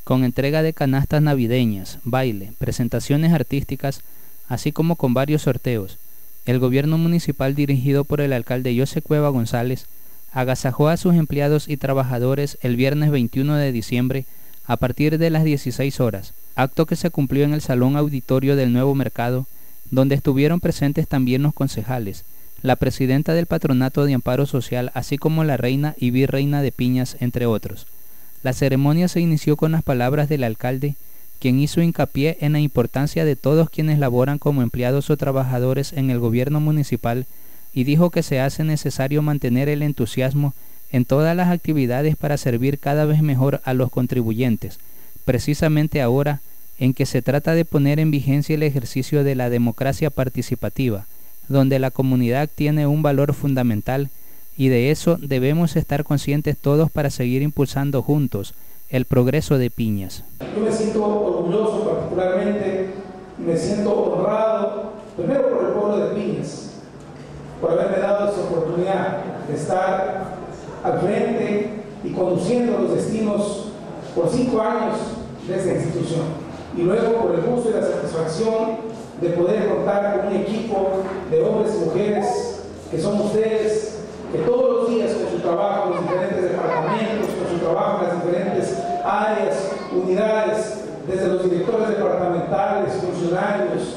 con entrega de canastas navideñas, baile, presentaciones artísticas, así como con varios sorteos. El gobierno municipal, dirigido por el alcalde José Cueva González, agasajó a sus empleados y trabajadores el viernes 21 de diciembre a partir de las 16 horas, acto que se cumplió en el Salón Auditorio del Nuevo Mercado, donde estuvieron presentes también los concejales, la presidenta del Patronato de Amparo Social, así como la reina y virreina de Piñas, entre otros. La ceremonia se inició con las palabras del alcalde, quien hizo hincapié en la importancia de todos quienes laboran como empleados o trabajadores en el gobierno municipal y dijo que se hace necesario mantener el entusiasmo en todas las actividades para servir cada vez mejor a los contribuyentes, precisamente ahora en que se trata de poner en vigencia el ejercicio de la democracia participativa, donde la comunidad tiene un valor fundamental y de eso debemos estar conscientes todos para seguir impulsando juntos el progreso de Piñas. Yo me siento orgulloso, particularmente me siento honrado, primero por el pueblo de Piñas, por haberme dado esa oportunidad de estar al frente y conduciendo los destinos por 5 años de esta institución. Y luego por el gusto y la satisfacción de poder contar con un equipo de hombres y mujeres que son ustedes, que todos los días con su trabajo en los diferentes departamentos, con su trabajo en las diferentes áreas, unidades, desde los directores departamentales, funcionarios,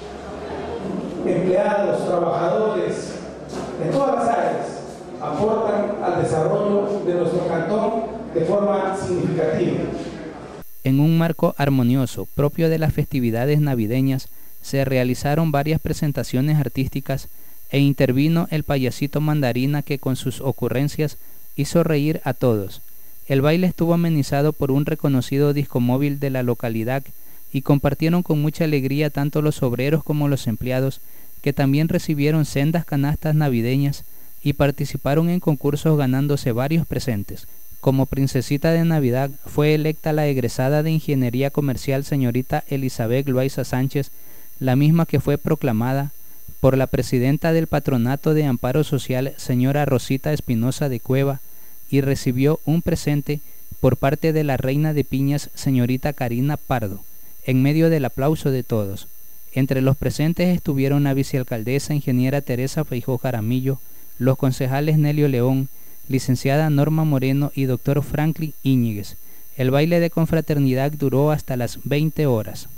empleados, trabajadores, en todas las áreas, aportan al desarrollo de nuestro cantón de forma significativa. En un marco armonioso propio de las festividades navideñas, se realizaron varias presentaciones artísticas e intervino el payasito Mandarina, que con sus ocurrencias hizo reír a todos. El baile estuvo amenizado por un reconocido disco móvil de la localidad y compartieron con mucha alegría tanto los obreros como los empleados, que también recibieron sendas canastas navideñas y participaron en concursos ganándose varios presentes. Como princesita de Navidad fue electa la egresada de Ingeniería Comercial señorita Elizabeth Loaiza Sánchez, la misma que fue proclamada por la presidenta del Patronato de Amparo Social, señora Rosita Espinosa de Cueva, y recibió un presente por parte de la reina de Piñas, señorita Karina Pardo, en medio del aplauso de todos. Entre los presentes estuvieron la vicealcaldesa ingeniera Teresa Feijó Jaramillo, los concejales Nelio León, licenciada Norma Moreno y doctor Franklin Íñiguez. El baile de confraternidad duró hasta las 20 horas.